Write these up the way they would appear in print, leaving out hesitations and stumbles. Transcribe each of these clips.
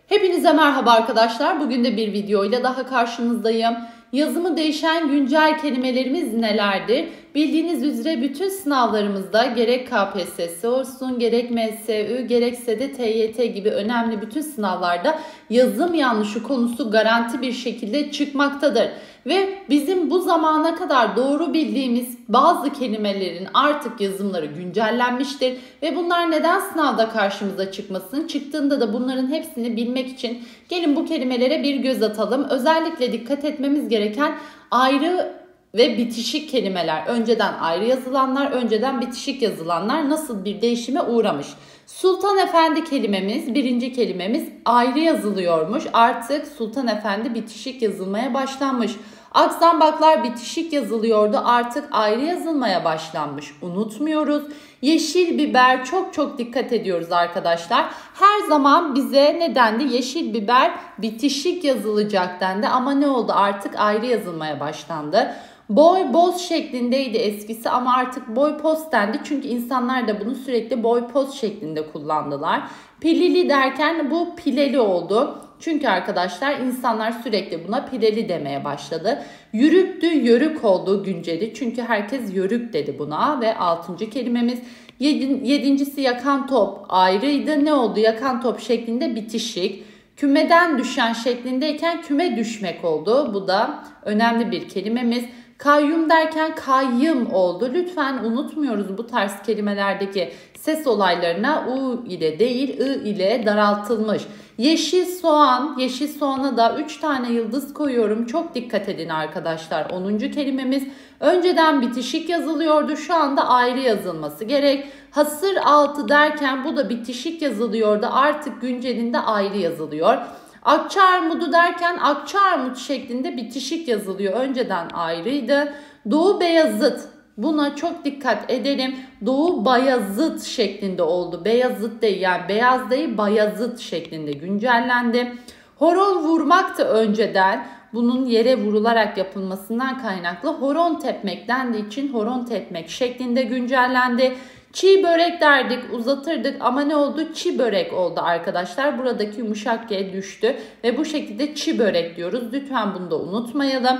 Hepinize merhaba arkadaşlar. Bugün de bir videoyla daha karşınızdayım. Yazımı değişen güncel kelimelerimiz nelerdir? Bildiğiniz üzere bütün sınavlarımızda gerek KPSS olsun, gerek MSÜ, gerekse de TYT gibi önemli bütün sınavlarda yazım yanlışı konusu garanti bir şekilde çıkmaktadır. Ve bizim bu zamana kadar doğru bildiğimiz bazı kelimelerin artık yazımları güncellenmiştir. Ve bunlar neden sınavda karşımıza çıkmasın? Çıktığında da bunların hepsini bilmek için gelin bu kelimelere bir göz atalım. Özellikle dikkat etmemiz gereken ayrı ve bitişik kelimeler. Önceden ayrı yazılanlar, önceden bitişik yazılanlar nasıl bir değişime uğramış? Sultan Efendi kelimemiz, birinci kelimemiz ayrı yazılıyormuş. Artık Sultan Efendi bitişik yazılmaya başlanmış. Akzambaklar bitişik yazılıyordu, artık ayrı yazılmaya başlanmış. Unutmuyoruz. Yeşil biber, çok dikkat ediyoruz arkadaşlar. Her zaman bize ne dendi? Yeşil biber bitişik yazılacak dendi ama ne oldu? Artık ayrı yazılmaya başlandı. Boy boz şeklindeydi eskisi ama artık boy post dendi. Çünkü insanlar da bunu sürekli boy post şeklinde kullandılar. Pilili derken bu pileli oldu. Çünkü arkadaşlar insanlar sürekli buna pileli demeye başladı. Yürüktü, yörük oldu günceli. Çünkü herkes yörük dedi buna. Ve 6. kelimemiz yedincisi yakan top ayrıydı. Ne oldu? Yakan top şeklinde bitişik. Kümeden düşen şeklindeyken küme düşmek oldu. Bu da önemli bir kelimemiz. Kayyum derken kayyım oldu. Lütfen unutmuyoruz bu tarz kelimelerdeki ses olaylarına u ile değil I ile daraltılmış. Yeşil soğan, yeşil soğana da 3 tane yıldız koyuyorum. Çok dikkat edin arkadaşlar. 10. kelimemiz önceden bitişik yazılıyordu. Şu anda ayrı yazılması gerek. Hasır altı derken bu da bitişik yazılıyordu. Artık güncelinde ayrı yazılıyor. Akçaarmudu derken akçaarmut şeklinde bitişik yazılıyor. Önceden ayrıydı. Doğu Beyazıt. Buna çok dikkat edelim. Doğu Bayazıt şeklinde oldu. Beyazıt değil, yani beyaz değil, Bayazıt şeklinde güncellendi. Horon vurmak da önceden bunun yere vurularak yapılmasından kaynaklı horon tepmek dendiği için horon tepmek şeklinde güncellendi. Çiğ börek derdik, uzatırdık ama ne oldu? Çi börek oldu arkadaşlar. Buradaki yumuşak G düştü ve bu şekilde çi börek diyoruz. Lütfen bunu da unutmayalım.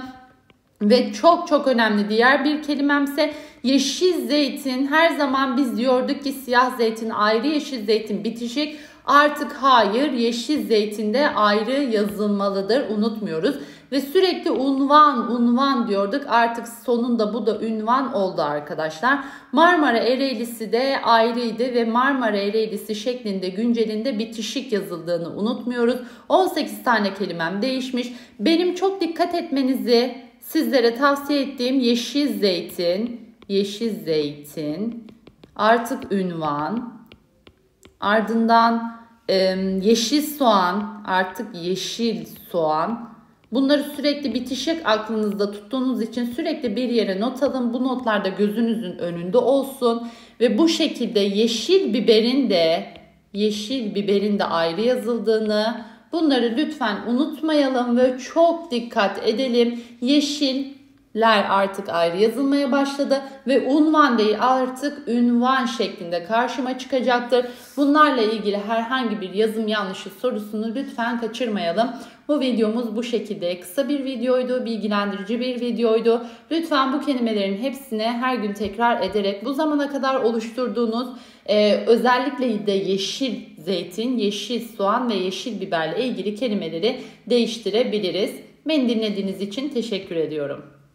Ve çok önemli diğer bir kelimemse yeşil zeytin. Her zaman biz diyorduk ki siyah zeytin ayrı, yeşil zeytin bitişik. Artık hayır, yeşil zeytinde ayrı yazılmalıdır, unutmuyoruz. Ve sürekli unvan diyorduk, artık sonunda bu da ünvan oldu arkadaşlar. Marmara Ereğlisi de ayrıydı ve Marmara Ereğlisi şeklinde güncelinde bitişik yazıldığını unutmuyoruz. 18 tane kelimem değişmiş. Benim çok dikkat etmenizi sizlere tavsiye ettiğim yeşil zeytin, artık ünvan, ardından yeşil soğan, artık yeşil soğan. Bunları sürekli bitişik aklınızda tuttuğunuz için sürekli bir yere not alın. Bu notlar da gözünüzün önünde olsun. Ve bu şekilde yeşil biberin de ayrı yazıldığını, bunları lütfen unutmayalım ve çok dikkat edelim. Yeşiller artık ayrı yazılmaya başladı ve unvan değil, artık ünvan şeklinde karşıma çıkacaktır. Bunlarla ilgili herhangi bir yazım yanlışı sorusunu lütfen kaçırmayalım. Bu videomuz bu şekilde kısa bir videoydu, bilgilendirici bir videoydu. Lütfen bu kelimelerin hepsini her gün tekrar ederek bu zamana kadar oluşturduğunuz özellikle de yeşil zeytin, yeşil soğan ve yeşil biberle ilgili kelimeleri değiştirebiliriz. Beni dinlediğiniz için teşekkür ediyorum.